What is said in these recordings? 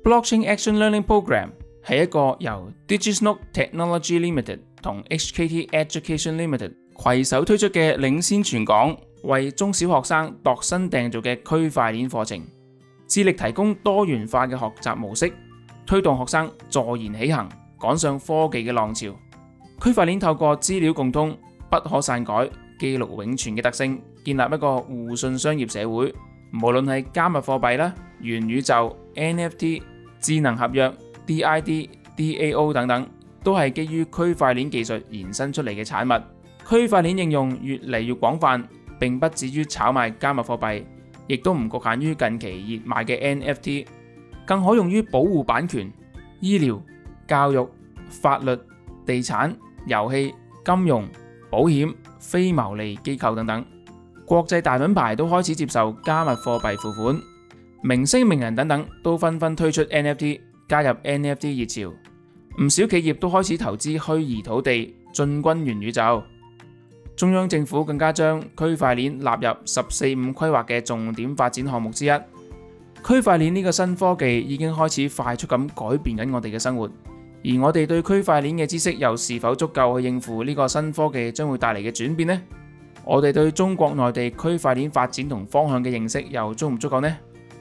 Blockchain Action Learning Program 係一個由 DigiSnoke Technology Limited 同 HKT Education Limited 攜手推出嘅領先全港為中小學生度身訂造嘅區塊鏈課程，致力提供多元化嘅學習模式，推動學生坐言起行，趕上科技嘅浪潮。區塊鏈透過資料共通、不可篡改、記錄永存嘅特性，建立一個互信商業社會。無論係加密貨幣啦、元宇宙、NFT、智能合約、DID、DAO 等等，都係基於區塊鏈技術延伸出嚟嘅產物。區塊鏈應用越嚟越廣泛，並不止於炒賣加密貨幣，亦都唔局限於近期熱賣嘅 NFT， 更可用於保護版權、醫療、教育、法律、地產、遊戲、金融、保險、非牟利機構等等。國際大品牌都開始接受加密貨幣付款，明星名人等等都紛紛推出 NFT， 加入 NFT 熱潮。唔少企業都開始投資虛擬土地，進軍元宇宙。中央政府更加將區塊鏈納入十四五規劃嘅重點發展項目之一。區塊鏈呢個新科技已經開始快速咁改變緊我哋嘅生活，而我哋對區塊鏈嘅知識又是否足夠去應付呢個新科技將會帶嚟嘅轉變呢？我哋對中國內地區塊鏈發展同方向嘅認識又足唔足夠呢？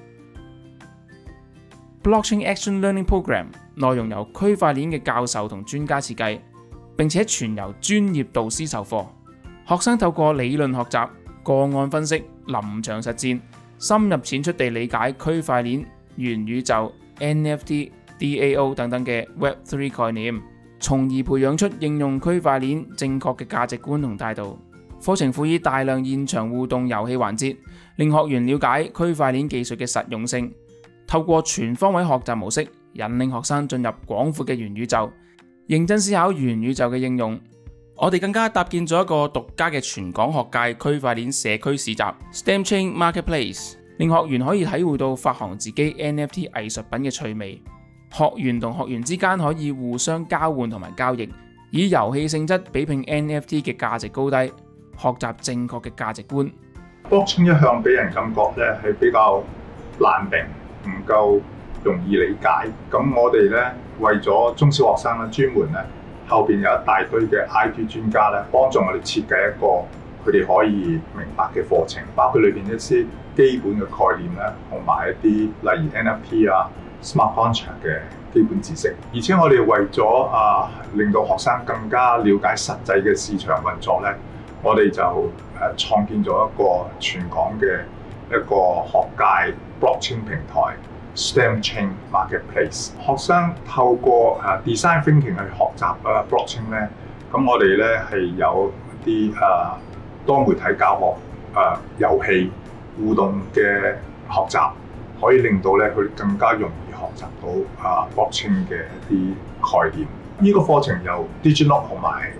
Blockchain Action Learning Program 內容由區塊鏈嘅教授同專家設計，並且全由專業導師授課。學生透過理論學習、個案分析、臨場實戰，深入淺出地理解區塊鏈、元宇宙、NFT、DAO 等等嘅 Web3 概念，從而培養出應用區塊鏈正確嘅價值觀同態度。課程輔以大量現場互動遊戲環節，令學員了解區塊鏈技術嘅實用性。透過全方位學習模式，引領學生進入廣闊嘅元宇宙，認真思考元宇宙嘅應用。我哋更加搭建咗一個獨家嘅全港學界區塊鏈社區市集 STEM Chain Marketplace， 令學員可以體會到發行自己 NFT 藝術品嘅趣味。學員同學員之間可以互相交換同埋交易，以遊戲性質比拼 NFT 嘅價值高低，學習正確嘅價值觀。 Blockchain 一向俾人感覺咧係比較難明，唔夠容易理解。咁我哋咧為咗中小學生咧，專門咧後邊有一大堆嘅 IT 專家咧，幫助我哋設計一個佢哋可以明白嘅課程，包括裏邊一啲基本嘅概念咧，同埋一啲例如 NFT 啊、Smart Contract 嘅基本知識。而且我哋為咗令到學生更加了解實際嘅市場運作咧，我哋就創建咗一個全港嘅一個學界 blockchain 平台 STEM Chain Marketplace。學生透過design thinking 去學習blockchain 咧，咁我哋咧係有一啲多媒體教學、遊戲互動嘅學習，可以令到咧佢更加容易學習到blockchain 嘅一啲概念。呢個課程由 DigiNote 同埋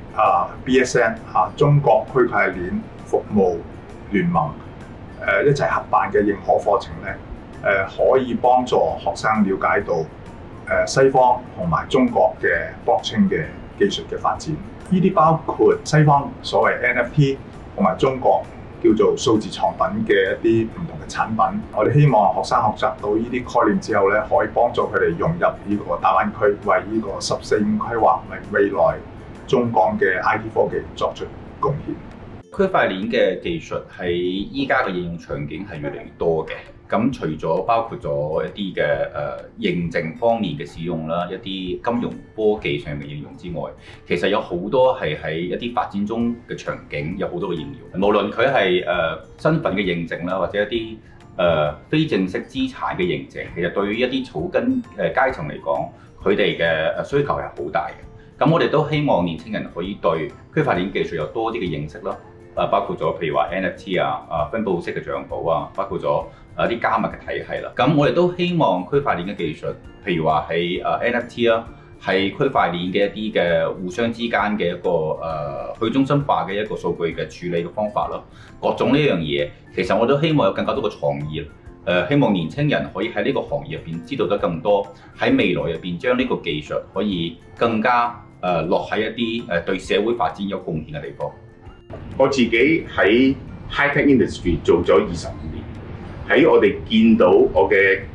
BSN 中國區塊鏈服務聯盟一齊合辦嘅認可課程咧，可以幫助學生了解到西方同埋中國嘅 blockchain 嘅技術嘅發展。呢啲包括西方所謂 NFT 同埋中國叫做數字藏品嘅一啲唔同嘅產品。我哋希望學生學習到呢啲概念之後咧，可以幫助佢哋融入呢個大灣區，為呢個十四五規劃為未來中港嘅 IT 科技作出貢獻。 區塊鏈嘅技術喺依家嘅應用場景係越嚟越多嘅。咁除咗包括咗一啲嘅認證方面嘅使用啦，一啲金融科技上面嘅應用之外，其實有好多係喺一啲發展中嘅場景有好多嘅應用。無論佢係身份嘅認證啦，或者一啲非正式資產嘅認證，其實對於一啲草根階層嚟講，佢哋嘅需求係好大嘅。咁我哋都希望年輕人可以對區塊鏈技術有多啲嘅認識啦。包括咗譬如話 NFT 分佈式嘅帳簿包括咗一啲加密嘅體系啦。咁我哋都希望區塊鏈嘅技術，譬如話係NFT係區塊鏈嘅一啲嘅互相之間嘅一個去中心化嘅一個數據嘅處理嘅方法咯。各種呢樣嘢，其實我都希望有更加多嘅創意。希望年輕人可以喺呢個行業入邊知道得更多，喺未來入邊將呢個技術可以更加落喺一啲對社會發展有貢獻嘅地方。 我自己喺 high tech industry 做咗25年，喺我哋見到我嘅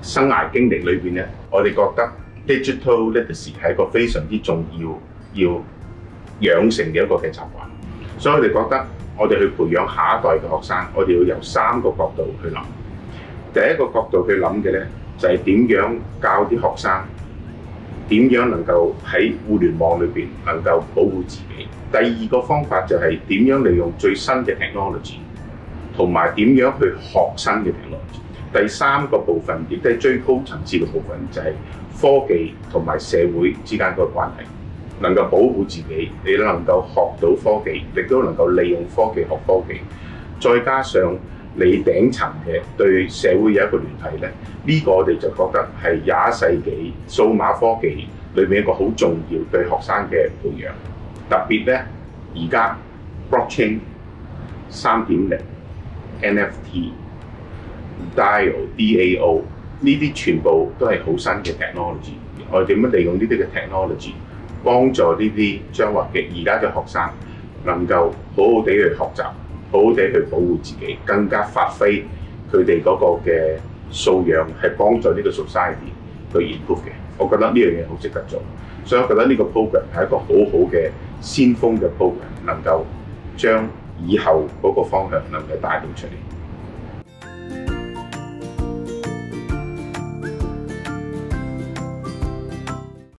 生涯經歷裏邊咧，我哋覺得 digital literacy 係一個非常之重要養成嘅一個嘅習慣，所以我哋覺得我哋去培養下一代嘅學生，我哋要由3個角度去諗。第一個角度去諗嘅咧，就係點樣教啲學生點樣能夠喺互聯網裏邊能夠保護自己。第二個方法就係點樣利用最新嘅 technology， 同埋點樣去學新嘅 technology。第三個部分亦都係最高層次嘅部分，就係科技同埋社會之間嗰個關係，能夠保護自己，你能夠學到科技，亦都能夠利用科技學科技，再加上你頂層嘅對社會有一個聯繫咧，呢個我哋就覺得係21世紀數碼科技裏面一個好重要對學生嘅培養。特別咧，而家 blockchain 3.0、NFT、DAO 呢啲全部都係好新嘅 technology。我哋點樣利用呢啲嘅 technology 幫助呢啲將來嘅而家嘅學生能夠好好地去學習，好好地去保護自己，更加發揮佢哋嗰個嘅素養，係幫助呢個 society 去 improve 嘅。我覺得呢樣嘢好值得做，所以我覺得呢個 program 係一個好好嘅先鋒嘅 program，能夠將以後嗰個方向能夠帶到出嚟。